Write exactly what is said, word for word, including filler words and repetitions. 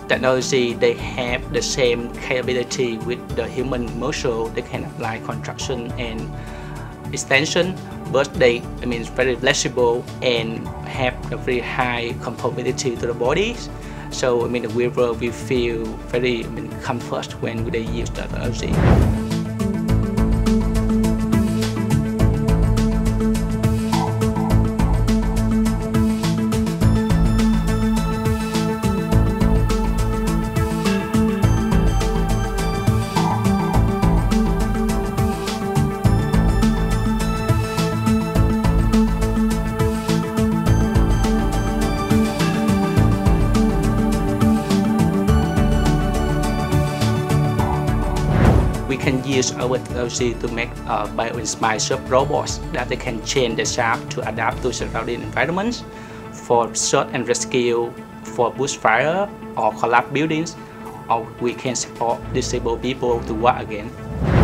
technology, they have the same capability with the human muscle. They can apply contraction and extension, but they, I mean, very flexible and have a very high compatibility to the body. So, I mean, the wearer will feel very, I mean, comfort when they use the technology. We can use our technology to make uh, bio-inspired robots that they can change the shape to adapt to surrounding environments for search and rescue, for bushfire or collapsed buildings, or we can support disabled people to walk again.